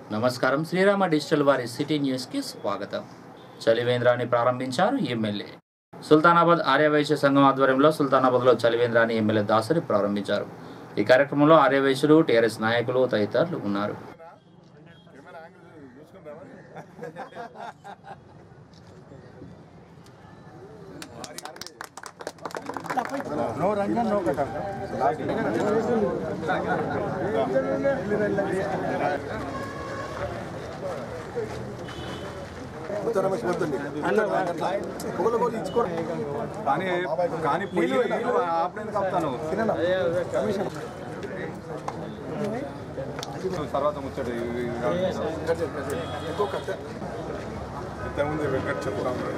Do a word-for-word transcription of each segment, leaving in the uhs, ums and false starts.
నమస్కారం. శ్రీరామ డిజిటల్ వారి సిటిన్యూస్ కి స్వాగతం. చలివేంద్రాన్ని ప్రారంభించారు ఎమ్మెల్యే. సుల్తానాబాద్ ఆర్యవైశ్య సంఘం ఆధ్వర్యంలో సుల్తానాబాద్లో చలివేంద్రాన్ని ఎమ్మెల్యే దాసరి ప్రారంభించారు. ఈ కార్యక్రమంలో ఆర్యవైశ్యులు, టీఆర్ఎస్ నాయకులు తదితరులు ఉన్నారు. No Ranjan, no Kata. కానీ కానీ పొయ్యి ఆపడానికి కప్తాను తర్వాత ముచ్చడు ఇంతకుముందు వెంకట చెప్తా ఉన్నాడు.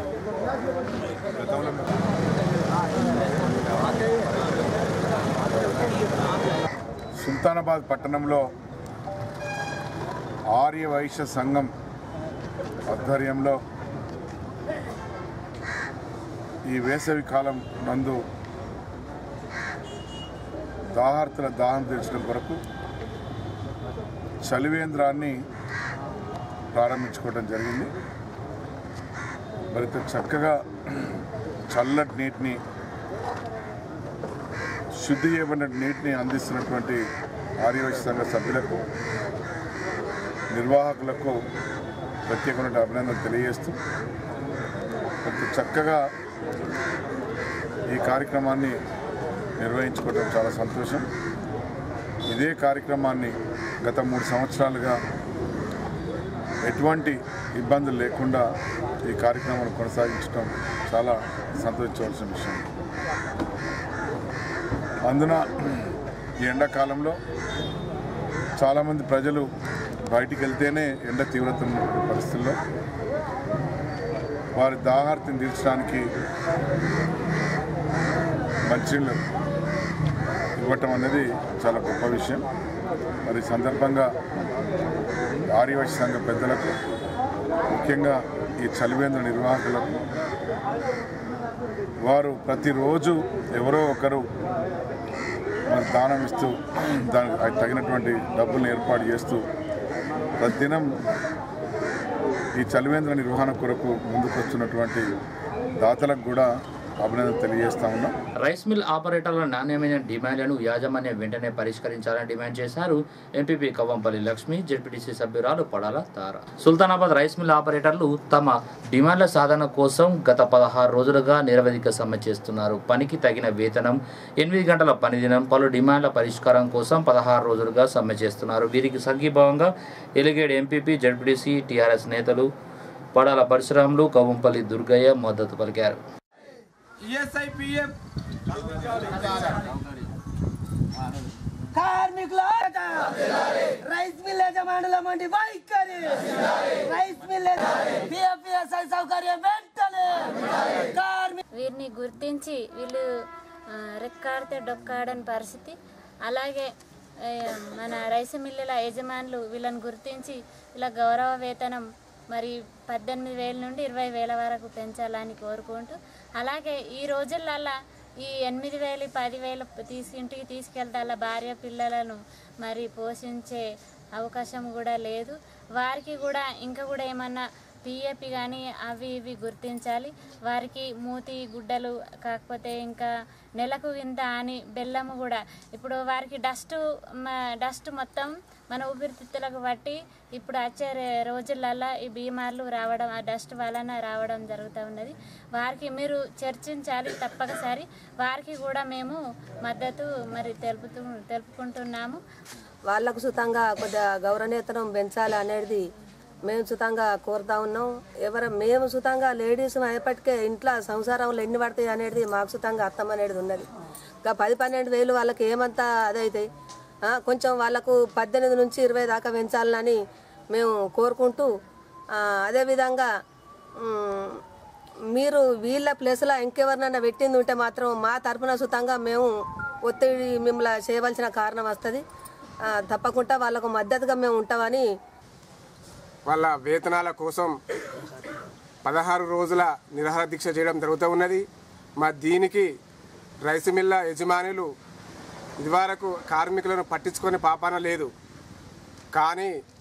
సుల్తానాబాద్ పట్టణంలో ఆర్య వైశ్య సంఘం ఆధ్వర్యంలో ఈ వేసవి కాలం నందు దాహార్తుల దాహం తీర్చడం కొరకు చలివేంద్రాన్ని ప్రారంభించుకోవడం జరిగింది. మరింత చక్కగా చల్లటి నీటిని, శుద్ధి చేయబడిన నీటిని అందిస్తున్నటువంటి ఆర్యవైశ్య సంఘ సభ్యులకు, నిర్వాహకులకు ప్రత్యేకమైన అభినందనలు తెలియజేస్తూ కొంత చక్కగా ఈ కార్యక్రమాన్ని నిర్వహించుకోవడం చాలా సంతోషం. ఇదే కార్యక్రమాన్ని గత మూడు సంవత్సరాలుగా ఎటువంటి ఇబ్బందులు లేకుండా ఈ కార్యక్రమాన్ని కొనసాగించడం చాలా సంతోషించవలసిన విషయం. అందున ఈ ఎండాకాలంలో చాలామంది ప్రజలు బయటికి వెళ్తేనే ఎండ తీవ్రత ఉన్న పరిస్థితుల్లో వారి దాహార్తిని తీర్చడానికి మంచినీళ్ళు ఇవ్వటం అనేది చాలా గొప్ప విషయం. మరి సందర్భంగా ఆర్యవైశ్య సంఘ పెద్దలకు, ముఖ్యంగా ఈ చలివేంద్ర నిర్వాహకులకు, వారు ప్రతిరోజు ఎవరో ఒకరు మరి దానం ఇస్తూ దానికి తగినటువంటి డబ్బులను ఏర్పాటు చేస్తూ ప్రతిదినం ఈ చలివేంద్ర నిర్వహణ కొరకు ముందుకు వస్తున్నటువంటి దాతలకు కూడా అభినందన తెలియజేస్తా ఉన్నాం. రైస్ మిల్ ఆపరేటర్ల నాణ్యమైన డిమాండ్లను యాజమాన్యం వెంటనే పరిష్కరించాలని డిమాండ్ చేశారు ఎంపీపీ కవ్వంపల్లి లక్ష్మి, జెడ్పీటీసీ సభ్యురాలు పడాల తార. సుల్తానాబాద్ రైస్ మిల్ ఆపరేటర్లు తమ డిమాండ్ల సాధన కోసం గత పదహారు రోజులుగా నిరవధిక సమ్మె చేస్తున్నారు. పనికి తగిన వేతనం, ఎనిమిది గంటల పనిదినం, పలు డిమాండ్ల పరిష్కారం కోసం పదహారు రోజులుగా సమ్మె చేస్తున్నారు. వీరికి సంఘీభావంగా ఎలిగేడ్ ఎంపీపీ, జెడ్పీటీసీ, టీఆర్ఎస్ నేతలు పడాల పరశురాములు, కవ్వంపల్లి దుర్గయ్య మద్దతు పలికారు. కార్మికుల రైస్ మిల్ యజమానుల మండి వైఖరి, రైస్ మిల్ పిఎఫ్ఎస్ఐ సౌకర్యం వెంటనే వీరిని గుర్తించి వీళ్ళు రెక్కాడితే డొక్కాడని పరిస్థితి. అలాగే మన రైస్ మిల్లుల యజమానులు వీళ్ళని గుర్తించి ఇలా గౌరవ వేతనం మరి పద్దెనిమిది వేల నుండి ఇరవై వేల వరకు పెంచాలని కోరుకుంటూ, అలాగే ఈ రోజులల్లా ఈ ఎనిమిది వేలు పదివేలు తీసి ఇంటికి తీసుకెళ్తే అలా భార్య పిల్లలను మరి పోషించే అవకాశం కూడా లేదు. వారికి కూడా ఇంకా కూడా ఏమన్నా పిఎఫ్ కానీ అవి ఇవి గుర్తించాలి. వారికి మూతి గుడ్డలు కాకపోతే ఇంకా నెలకు ఇంత అని బెల్లము కూడా, ఇప్పుడు వారికి డస్ట్ డస్ట్ మొత్తం మన ఊపిరితిత్తులకు బట్టి ఇప్పుడు వచ్చే రోజులల్లో ఈ బీమార్లు రావడం ఆ డస్ట్ వలన రావడం జరుగుతూ ఉన్నది. వారికి మీరు చర్చించాలి తప్పకసారి. వారికి కూడా మేము మద్దతు మరి తెలుపుతూ తెలుపుకుంటున్నాము. వాళ్ళకు సుతంగా కొద్దిగా గౌరవనేతనం పెంచాలి అనేది మేము సుతంగా కోరుతా ఉన్నాం. ఎవరు మేము సుతంగా లేడీస్ అయ్యేపటికే ఇంట్లో సంసారంలో ఎన్ని పడతాయి అనేది మాకు సుతంగా అర్థం అనేది ఉన్నది. ఇంకా పది పన్నెండు వేలు వాళ్ళకి ఏమంతా అదైతాయి. కొంచెం వాళ్ళకు పద్దెనిమిది నుంచి ఇరవై దాకా పెంచాలని మేము కోరుకుంటూ, అదేవిధంగా మీరు వీళ్ళ ప్లేస్లో ఇంకెవరినైనా పెట్టింది ఉంటే మాత్రం మా తరఫున సుతంగా మేము ఒత్తిడి మిమ్మల్ని చేయవలసిన కారణం వస్తుంది. తప్పకుండా వాళ్ళకు మద్దతుగా మేము ఉంటామని. వాళ్ళ వేతనాల కోసం పదహారు రోజుల నిరాహార దీక్ష చేయడం జరుగుతూ ఉన్నది. మా దీనికి రైస్ మిల్ల యజమానులు ఇదివరకు కార్మికులను పట్టించుకునే పాపాన లేదు. కానీ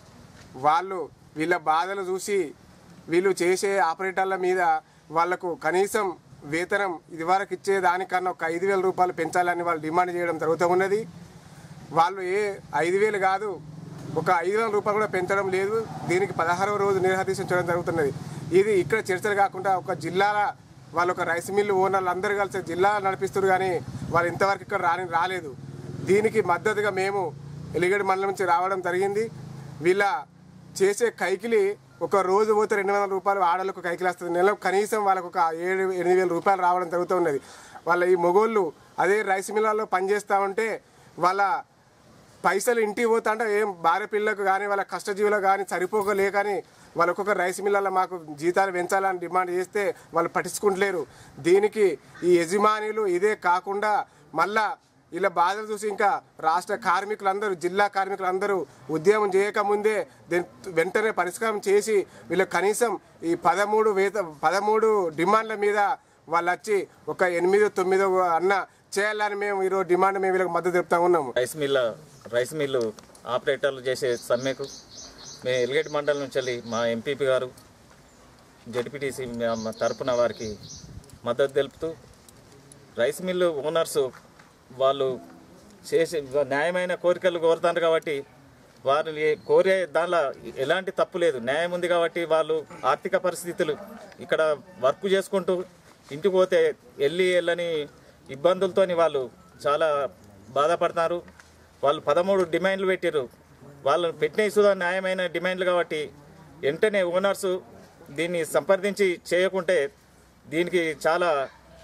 వాళ్ళు వీళ్ళ బాధలు చూసి వీళ్ళు చేసే ఆపరేటర్ల మీద వాళ్లకు కనీసం వేతనం ఇదివరకు ఇచ్చే దానికన్నా ఒక ఐదు వేల రూపాయలు పెంచాలని వాళ్ళు డిమాండ్ చేయడం జరుగుతూ ఉన్నది. వాళ్ళు ఏ ఐదు వేలు కాదు ఒక ఐదు వేల రూపాయలు కూడా పెంచడం లేదు. దీనికి పదహారవ రోజు నిరాదీక్ష చేయడం జరుగుతున్నది. ఇది ఇక్కడ చర్చలు కాకుండా ఒక జిల్లాల వాళ్ళు ఒక రైస్ మిల్లు ఓనర్లు అందరూ కలిసి జిల్లా నడిపిస్తారు, కానీ వాళ్ళు ఇంతవరకు ఇక్కడ రాని రాలేదు. దీనికి మద్దతుగా మేము ఎలిగేడు మండలం నుంచి రావడం జరిగింది. వీళ్ళ చేసే కైకిలి ఒక రోజు పోతే రెండు వందల రూపాయలు ఆడలకు కైకిలి వస్తుంది. నెలకు కనీసం వాళ్ళకు ఒక ఏడు ఎనిమిది వేల రూపాయలు రావడం జరుగుతూ ఉన్నది. వాళ్ళ ఈ మొగోళ్ళు అదే రైస్ మిల్లాల్లో పనిచేస్తూ ఉంటే వాళ్ళ పైసలు ఇంటికి పోతా అంటే ఏం భార్య పిల్లలకు కానీ వాళ్ళ కష్టజీవులకు కానీ సరిపోకలే కానీ వాళ్ళ ఒక్కొక్క రైస్ మిల్లలో మాకు జీతాలు పెంచాలని డిమాండ్ చేస్తే వాళ్ళు పట్టించుకుంటలేరు. దీనికి ఈ యజమానులు ఇదే కాకుండా మళ్ళా ఇలా బాధలు చూసి ఇంకా రాష్ట్ర కార్మికులందరూ జిల్లా కార్మికులందరూ ఉద్యమం చేయకముందే వెంటనే పరిష్కారం చేసి వీళ్ళ కనీసం ఈ పదమూడు వేత పదమూడు డిమాండ్ల మీద వాళ్ళు వచ్చి ఒక ఎనిమిదో తొమ్మిదో అన్న చేయాలని మేము ఈరోజు డిమాండ్ మేము వీళ్ళకి మద్దతు తెలుపుతా ఉన్నాము. రైస్ మిల్ల రైస్ మిల్లు ఆపరేటర్లు చేసే సమ్మెకు మేము ఎలిగేట్ మండలం నుంచి వెళ్ళి మా ఎంపీపీ గారు జెడ్పీటీసీ తరపున వారికి మద్దతు తెలుపుతూ రైస్ మిల్లు ఓనర్సు వాళ్ళు చేసే న్యాయమైన కోరికలు కోరుతారు కాబట్టి వారిని కోరే దానిలో ఎలాంటి తప్పు లేదు, న్యాయం ఉంది కాబట్టి వాళ్ళు ఆర్థిక పరిస్థితులు ఇక్కడ వర్క్ చేసుకుంటూ ఇంటికి పోతే వెళ్ళి వెళ్ళని ఇబ్బందులతోని వాళ్ళు చాలా బాధపడతారు. వాళ్ళు పదమూడు డిమాండ్లు పెట్టారు. వాళ్ళు పెట్టిన సుధా న్యాయమైన డిమాండ్లు కాబట్టి వెంటనే ఓనర్సు దీన్ని సంప్రదించి చేయకుంటే దీనికి చాలా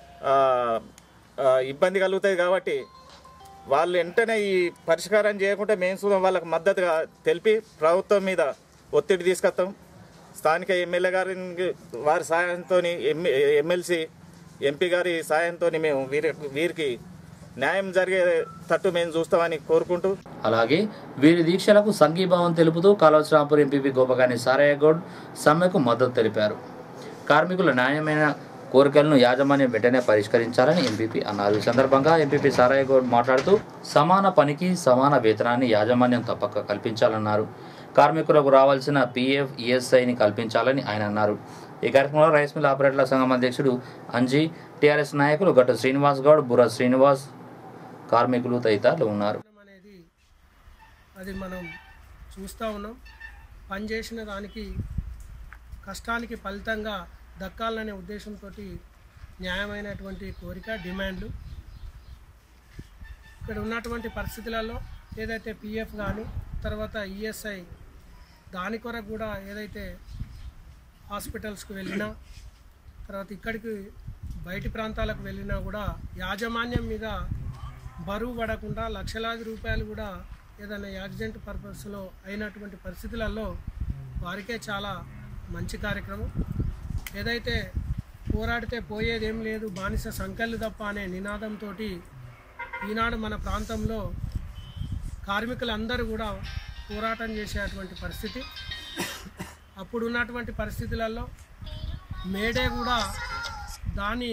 ఇబ్బంది కలుగుతుంది. కాబట్టి వాళ్ళు వెంటనే ఈ పరిష్కారం చేయకుంటే మేము సుధా వాళ్ళకు మద్దతుగా తెలిపి ప్రభుత్వం మీద ఒత్తిడి తీసుకొస్తాం. స్థానిక ఎమ్మెల్యే గారి వారి సహాయంతో ఎమ్మెల్సీ ఎంపీ గారి సహాయంతో మేము వీరి వీరికి న్యాయం జరిగేటట్టు మేము చూస్తామని కోరుకుంటూ, అలాగే వీరి దీక్షలకు సంఘీభావం తెలుపుతూ కాళోశ్రాంపూర్ ఎంపీపీ గోపగాని సారయ్య గౌడ్ సమ్మెకు మద్దతు తెలిపారు. కార్మికుల న్యాయమైన కోరికలను యాజమాన్యం వెంటనే పరిష్కరించాలని ఎంపీపీ అన్నారు. ఈ సందర్భంగా ఎంపీపీ సారయ్య గౌడ్ మాట్లాడుతూ సమాన పనికి సమాన వేతనాన్ని యాజమాన్యం తప్పక కల్పించాలన్నారు. కార్మికులకు రావాల్సిన పీఎఫ్ ఈఎస్ఐని కల్పించాలని ఆయన అన్నారు. ఈ కార్యక్రమంలో రైస్ మిల్ ఆపరేటర్ల సంఘం అధ్యక్షుడు అంజీ, టీఆర్ఎస్ నాయకులు గట్టు శ్రీనివాస్ గౌడ్, బుర్ర శ్రీనివాస్, కార్మికులు తదితరులు ఉన్నారు. అనేది అది మనం చూస్తూ ఉన్నాం. పనిచేసిన దానికి కష్టానికి ఫలితంగా దక్కాలనే ఉద్దేశంతో న్యాయమైనటువంటి కోరిక డిమాండ్లు ఇక్కడ ఉన్నటువంటి పరిస్థితులలో ఏదైతే పిఎఫ్ కానీ తర్వాత ఈఎస్ఐ దాని కొరకు కూడా ఏదైతే హాస్పిటల్స్కి వెళ్ళినా తర్వాత ఇక్కడికి బయటి ప్రాంతాలకు వెళ్ళినా కూడా యాజమాన్యం మీద బరువు పడకుండా లక్షలాది రూపాయలు కూడా ఏదైనా యాక్సిడెంట్ పర్పస్లో అయినటువంటి పరిస్థితులలో వారికే చాలా మంచి కార్యక్రమం. ఏదైతే పోరాడితే పోయేదేం లేదు బానిస సంకళ్ళు తప్ప అనే నినాదంతో ఈనాడు మన ప్రాంతంలో కార్మికులందరూ కూడా పోరాటం చేసేటువంటి పరిస్థితి. అప్పుడు ఉన్నటువంటి పరిస్థితులలో మేడే కూడా దాని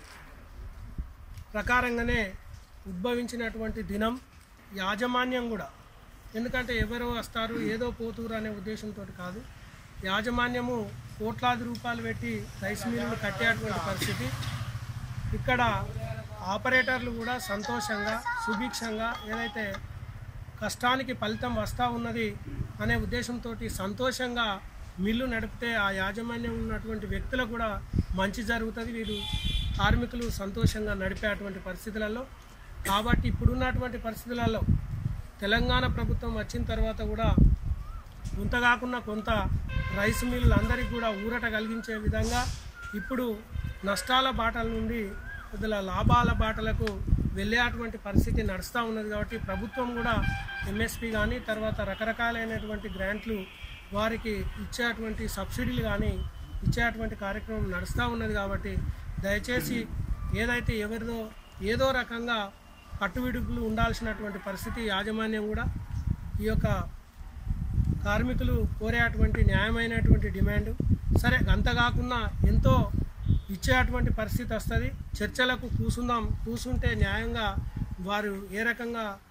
ప్రకారంగానే ఉద్భవించినటువంటి దినం. యాజమాన్యం కూడా ఎందుకంటే ఎవరో వస్తారు ఏదో పోతురు అనే ఉద్దేశంతో కాదు, యాజమాన్యము కోట్లాది రూపాయలు పెట్టి రైస్ మిల్లులు కట్టేటువంటి పరిస్థితి. ఇక్కడ ఆపరేటర్లు కూడా సంతోషంగా సుభిక్షంగా ఏదైతే కష్టానికి ఫలితం వస్తూ ఉన్నది అనే ఉద్దేశంతో సంతోషంగా మిల్లు నడిపితే ఆ యాజమాన్యం ఉన్నటువంటి వ్యక్తులకు కూడా మంచి జరుగుతుంది, వీరు కార్మికులు సంతోషంగా నడిపేటువంటి పరిస్థితులలో. కాబట్టి ఇప్పుడున్నటువంటి పరిస్థితులలో తెలంగాణ ప్రభుత్వం వచ్చిన తర్వాత కూడా కొంత కాకుండా కొంత రైస్ మిల్లులు అందరికీ కూడా ఊరట కలిగించే విధంగా ఇప్పుడు నష్టాల బాటల నుండి కొద్దిగా లాభాల బాటలకు వెళ్ళేటువంటి పరిస్థితి నడుస్తూ ఉన్నది. కాబట్టి ప్రభుత్వం కూడా ఎంఎస్పి కానీ తర్వాత రకరకాలైనటువంటి గ్రాంట్లు వారికి ఇచ్చేటువంటి సబ్సిడీలు కానీ ఇచ్చేటువంటి కార్యక్రమం నడుస్తూ ఉన్నది. కాబట్టి దయచేసి ఏదైతే ఎవరిదో ఏదో రకంగా పట్టువిడుపులు ఉండాల్సినటువంటి పరిస్థితి యాజమాన్యం కూడా ఈ యొక్క కార్మికులు కోరేటువంటి న్యాయమైనటువంటి డిమాండ్ సరే అంత కాకుండా ఎంతో ఇచ్చేటువంటి పరిస్థితి వస్తుంది. చర్చలకు కూసుందాం, కూసుంటే న్యాయంగా వారు ఏ రకంగా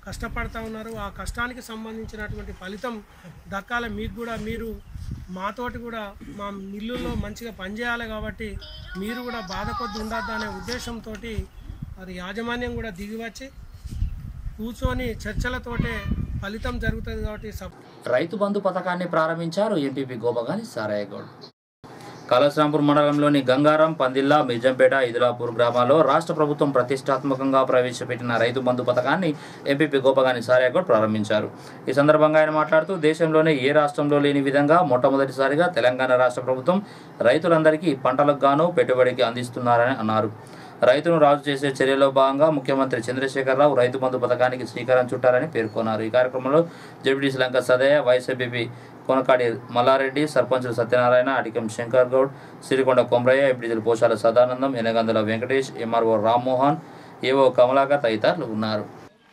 కష్టపడతా ఉన్నారు. ఆ కష్టానికి సంబంధించినటువంటి ఫలితం దక్కాలి మీకు కూడా. మీరు మాతోటి కూడా మా మిల్లుల్లో మంచిగా పనిచేయాలి కాబట్టి మీరు కూడా బాధ కొద్ది ఉండద్దు అనే ఉద్దేశంతో మరి యాజమాన్యం కూడా దిగివచ్చి కూర్చొని చర్చలతోటే ఫలితం జరుగుతుంది కాబట్టి రైతు బంధు పథకాన్ని ప్రారంభించారు ఎంపీపీ గోపగాని సారాయగౌడ్. కలశ్రాంపూర్ మండలంలోని గంగారం, పందిల్లా, మిర్జంపేట, ఇదిలాపూర్ గ్రామాల్లో రాష్ట్ర ప్రభుత్వం ప్రతిష్టాత్మకంగా ప్రవేశపెట్టిన రైతు బంధు పథకాన్ని ఎంపీపీ గోపగాని సారాయగౌడ్ ప్రారంభించారు. ఈ సందర్భంగా ఆయన మాట్లాడుతూ దేశంలోనే ఏ రాష్ట్రంలో లేని విధంగా మొట్టమొదటిసారిగా తెలంగాణ రాష్ట్ర ప్రభుత్వం రైతులందరికీ పంటలకు గాను పెట్టుబడికి అందిస్తున్నారని అన్నారు. రైతును రాజు చేసే చర్యలో భాగంగా ముఖ్యమంత్రి చంద్రశేఖరరావు రైతు బంధు పథకానికి శ్రీకారం చుట్టారని పేర్కొన్నారు. ఈ కార్యక్రమంలో ZPTC Lanka Sadayya, vice MPP Konakadi Mallareddy, సర్పంచులు సత్యనారాయణ, అడికం శంకర్ గౌడ్, సిరికొండ కొమరయ్య, ఎంపీటీసీలు పోషాల సదానందం, ఎనగందుల వెంకటేష్, ఎంఆర్ఓ రామ్మోహన్, ఏవో కమలాకర్ తదితరులు ఉన్నారు.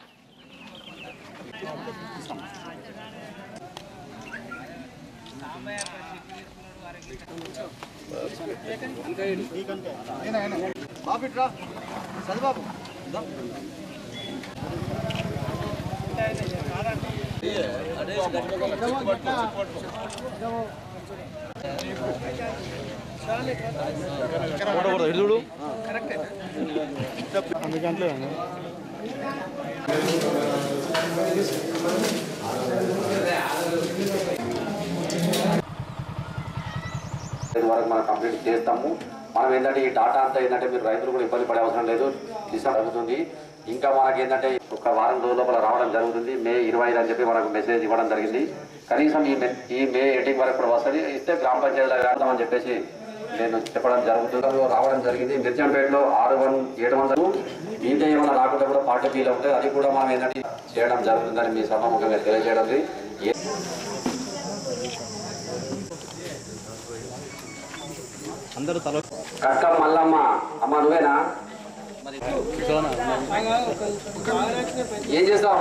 వరకు మనం కంప్లీట్ చేస్తాము. మనం ఏంటంటే ఈ డాటా అంతా ఏంటంటే మీరు రైతులు కూడా ఇబ్బంది పడే అవసరం లేదు, దిశ జరుగుతుంది. ఇంకా మనకి ఏంటంటే ఒక వారం రోజుల లోపల రావడం జరుగుతుంది. మే ఇరవై ఐదు అని చెప్పి మనకు మెసేజ్ ఇవ్వడం జరిగింది. కనీసం ఈ మే ఈ మే ఎండింగ్ వరకు కూడా వస్తుంది. ఇస్తే గ్రామ పంచాయతీలో రాద్దామని చెప్పేసి నేను చెప్పడం జరుగుతుంది. రావడం జరిగింది. మిర్జంపేటలో ఆరు వన్ ఏడు వందలు మీదే ఏమైనా రాకుండా కూడా పార్టీ ఫీల్ ఉంటుంది. అది కూడా మనం ఏంటంటే చేయడం జరుగుతుందని మీ సభాముఖంగా తెలియజేయడం. కట్ట మల్లమ్మ అమ్మ నువ్వేనా? ఏం చేస్తావు?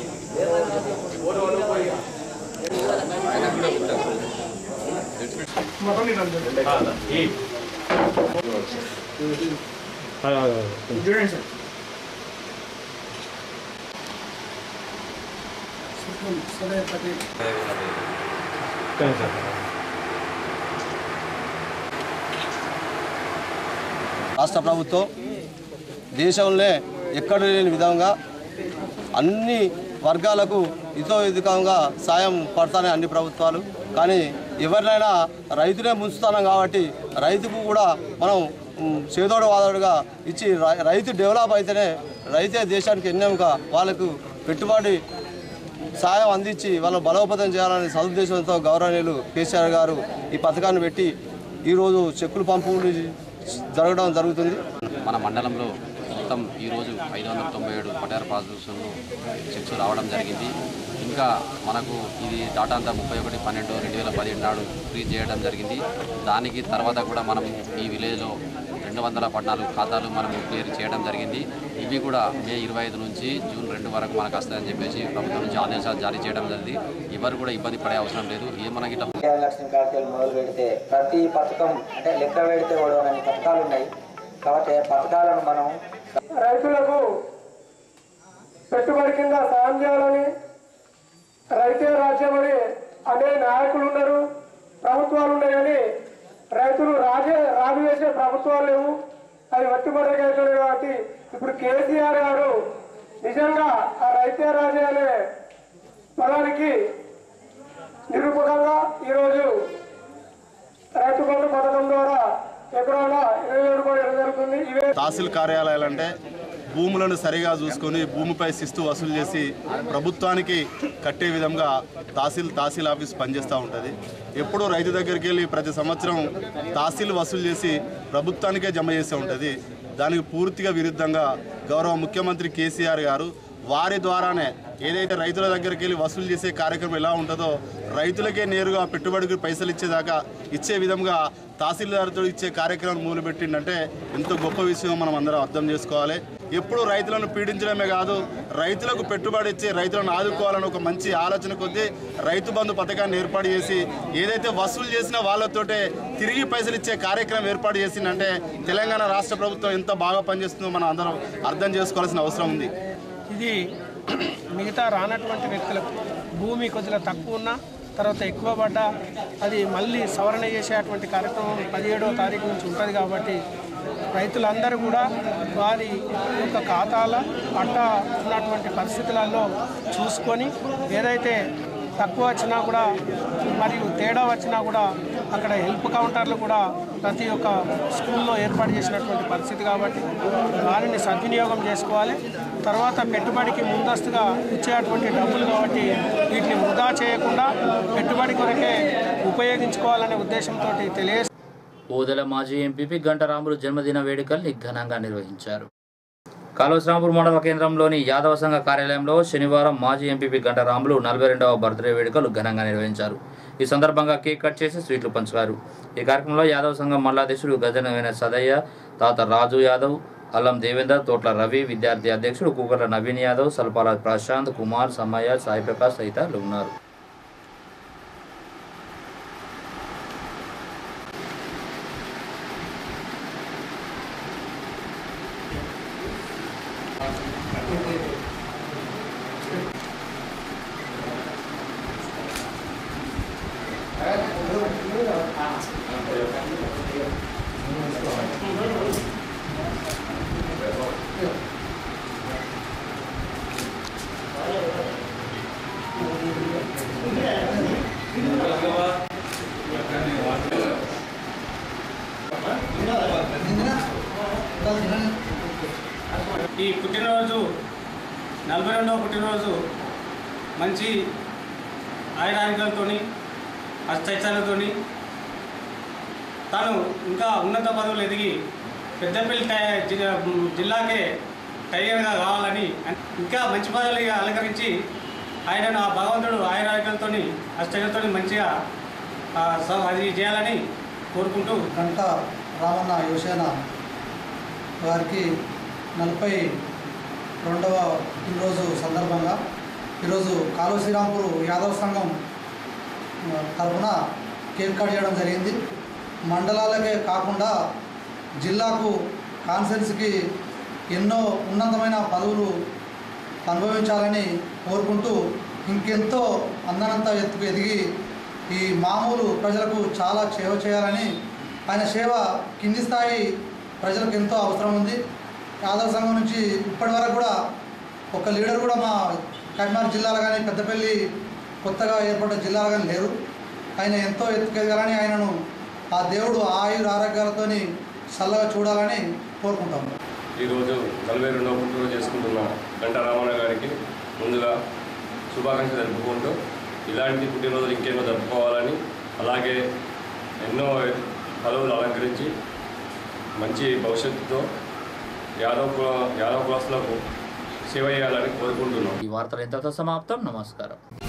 రాష్ట్ర ప్రభుత్వం దేశంలో ఎక్కడ లేని విధంగా అన్ని వర్గాలకు ఇతోధికంగా సాయం పడతానే అన్ని ప్రభుత్వాలు. కానీ ఎవరినైనా రైతునే ముంచుతున్నాం కాబట్టి రైతుకు కూడా మనం చేదోడు వాదోడుగా ఇచ్చి రైతు డెవలప్ అయితేనే రైతే దేశానికి ఎన్నెముక వాళ్ళకు పెట్టుబడి సాయం అందించి వాళ్ళను బలోపేతం చేయాలనే సదుద్దేశంతో గౌరవనీయులు కేసీఆర్ గారు ఈ పథకాన్ని పెట్టి ఈరోజు చెక్కులు పంపిణీ జరగడం జరుగుతుంది. మన మండలంలో మొత్తం ఈరోజు ఐదు వందల తొంభై ఏడు పటార్ పాస్బుక్స్ను చెక్స్ రావడం జరిగింది. ఇంకా మనకు ఇది డాటా అంతా ముప్పై ఒకటి పన్నెండు రెండు వేల పదిహేడు నాడు ఫ్రీజ్ చేయడం జరిగింది. దానికి తర్వాత కూడా మనం ఈ విలేజ్లో రెండు వందల పద్నాలుగు ఖాతాలు మనం క్లియర్ చేయడం జరిగింది. ఇవి కూడా మే ఇరవై ఐదు నుంచి జూన్ రెండు వరకు మనకు వస్తాయని చెప్పేసి ప్రభుత్వం నుంచి ఆదేశాలు జారీ చేయడం జరిగింది. ఎవరు కూడా ఇబ్బంది పడే అవసరం లేదు. ఏ మనకి లక్ష్మీ కార్తీలు మొదలు పెడితే ప్రతి పథకం అంటే లెక్క పెడితే కూడా అన్ని పథకాలు ఉన్నాయి కాబట్టి పథకాలను మనం రైతులకు పెట్టుబడి కింద సాయం చేయాలని రైతే రాజ్యమని అనే నాయకులు ఉన్నారు, ప్రభుత్వాలు ఉన్నాయి. కానీ రైతులు రాజే రాజు వేసే ప్రభుత్వాలు లేవు. అది వట్టిమరగా అవుతుంది. కాబట్టి ఇప్పుడు కేసీఆర్ గారు నిజంగా ఆ రైతే రాజే అనే పదానికి నిరూపకంగా ఈరోజు రైతు బంధు పథకం ద్వారా ఎకరాల ఇరవై ఏడు కోట్ల జరుగుతుంది. ఇవే తహసీల్ కార్యాలయాలు అంటే భూములను సరిగా చూసుకొని భూమిపై శిస్తు వసూలు చేసి ప్రభుత్వానికి కట్టే విధంగా తహసీల్ తహసీల్ ఆఫీస్ పనిచేస్తూ ఉంటుంది. ఎప్పుడూ రైతు దగ్గరికి వెళ్ళి ప్రతి సంవత్సరం తహసీల్ వసూలు చేసి ప్రభుత్వానికే జమ చేస్తూ ఉంటుంది. దానికి పూర్తిగా విరుద్ధంగా గౌరవ ముఖ్యమంత్రి కేసీఆర్ గారు వారి ద్వారానే ఏదైతే రైతుల దగ్గరికి వెళ్ళి వసూలు చేసే కార్యక్రమం ఎలా ఉంటుందో రైతులకే నేరుగా పెట్టుబడికి పైసలు ఇచ్చేదాకా ఇచ్చే విధంగా తహసీల్దార్తో ఇచ్చే కార్యక్రమం మొదలుపెట్టిందంటే ఎంతో గొప్ప విషయం మనం అందరం అర్థం చేసుకోవాలి. ఎప్పుడు రైతులను పీడించడమే కాదు, రైతులకు పెట్టుబడి ఇచ్చి రైతులను ఆదుకోవాలని ఒక మంచి ఆలోచన కొద్దీ రైతు బంధు పథకాన్ని ఏర్పాటు చేసి ఏదైతే వసూలు చేసిన వాళ్ళతోటే తిరిగి పైసలు ఇచ్చే కార్యక్రమం ఏర్పాటు చేసిందంటే తెలంగాణ రాష్ట్ర ప్రభుత్వం ఎంత బాగా పనిచేస్తుందో మనం అందరం అర్థం చేసుకోవాల్సిన అవసరం ఉంది. ఇది మిగతా రానటువంటి వ్యక్తులకు భూమి కొద్దిగా తక్కువ ఉన్నా తర్వాత ఎక్కువ పడ్డా అది మళ్ళీ సవరణ చేసేటువంటి కార్యక్రమం పదిహేడవ తారీఖు నుంచి ఉంటుంది కాబట్టి రైతులందరూ కూడా వారి యొక్క ఖాతాల పట్టా ఉన్నటువంటి పరిస్థితులలో చూసుకొని ఏదైతే తక్కువ వచ్చినా కూడా మరియు తేడా వచ్చినా కూడా అక్కడ హెల్ప్ కౌంటర్లు కూడా ప్రతి ఒక్క స్కూల్లో ఏర్పాటు చేసినటువంటి పరిస్థితి కాబట్టి వారిని సద్వినియోగం చేసుకోవాలి. తర్వాత పెట్టుబడికి ముందస్తుగా ఇచ్చేటువంటి డబ్బులు కాబట్టి వీటిని వృధా చేయకుండా పెట్టుబడి కొరకే ఉపయోగించుకోవాలనే ఉద్దేశంతో తెలియజేస్తారు. ఓదెల మాజీ ఎంపీపీ గంటరాములు జన్మదిన వేడుకల్ని ఘనంగా నిర్వహించారు. కాళోశ్రాంపూర్ మండల కేంద్రంలోని యాదవ సంఘ కార్యాలయంలో శనివారం మాజీ ఎంపీపీ గంటరాములు నలభై రెండవ బర్త్డే వేడుకలు ఘనంగా నిర్వహించారు. ఈ సందర్భంగా కేక్ కట్ చేసి స్వీట్లు పంచారు. ఈ కార్యక్రమంలో యాదవ సంఘం మండలాధ్యక్షుడు గజనవేన సదయ్య, తాత రాజు యాదవ్, అల్లం దేవేందర్, తోట్ల రవి, విద్యార్థి అధ్యక్షుడు కుకర్ల నవీన్ యాదవ్, సల్పాల ప్రశాంత్ కుమార్, సమ్మయ్య, సాయి ప్రకాష్ తదితరులు ఉన్నారు. ఈ పుట్టినరోజు నలభై రెండవ పుట్టినరోజు మంచి ఆయురారోగ్యాలతో అష్టైశ్వర్యాలతో తాను ఇంకా ఉన్నత పదవులు ఎదిగి పెద్దపల్లి జిల్లాకే టైగర్గా కావాలని ఇంకా మంచి పదవులుగా అలంకరించి ఆయనను ఆ భగవంతుడు ఆయురారోగ్యాలతో అష్టైశ్వర్యాలతో మంచిగా అది చేయాలని కోరుకుంటూ గంట రామన్న యువసేన వారికి నలభై రెండవ పుట్టినరోజు సందర్భంగా ఈరోజు కాలువ శ్రీరాంపూర్ యాదవ్ సంఘం తరఫున కేక్ కట్ చేయడం జరిగింది. మండలాలకే కాకుండా జిల్లాకు కాన్ఫరెన్స్కి ఎన్నో ఉన్నతమైన పదవులు అనుభవించాలని కోరుకుంటూ ఇంకెంతో అందనంత ఎత్తుకు ఎదిగి ఈ మామూలు ప్రజలకు చాలా సేవ చేయాలని, ఆయన సేవ కింది స్థాయి ప్రజలకు ఎంతో అవసరం ఉంది. యాదవ సంఘం నుంచి ఇప్పటి వరకు కూడా ఒక లీడర్ కూడా మా కరీంనగర్ జిల్లాలో కానీ పెద్దపల్లి కొత్తగా ఏర్పడ్డ జిల్లాలో కానీ లేరు. ఆయన ఎంతో ఎత్తుకెదగాలని, ఆయనను ఆ దేవుడు ఆయుర ఆరోగ్యాలతో చల్లగా చూడాలని కోరుకుంటాము. ఈరోజు నలభై రెండవ పుట్టినరోజు చేసుకుంటున్న గంట రామన్న గారికి ముందుగా శుభాకాంక్షలు జరుపుకుంటూ ఇలాంటి పుట్టినరోజులు ఇంకెన్నో జరుపుకోవాలని, అలాగే ఎన్నో పదవులు అలంకరించి మంచి భవిష్యత్తుతో యాదవ్ కుల యాదవ్ కులస్తులకు సేవ చేయాలని కోరుకుంటున్నాం. ఈ వార్తలు ఇంతతో సమాప్తం. నమస్కారం.